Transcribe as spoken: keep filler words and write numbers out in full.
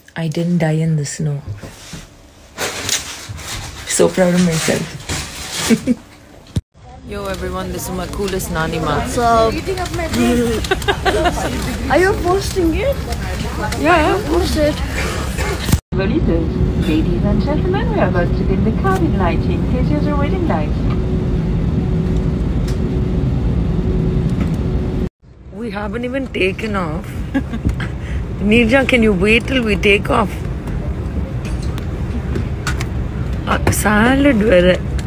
I didn't die in the snow. So proud of myself. Yo everyone, this is my coolest nani ma. What's up? Are you posting it? Yeah, post it. Ladies and gentlemen, we are about to begin the cabin lighting. Please use your wedding lights. we haven't even taken off. Nirja, can you wait till we take off? Uh, salad.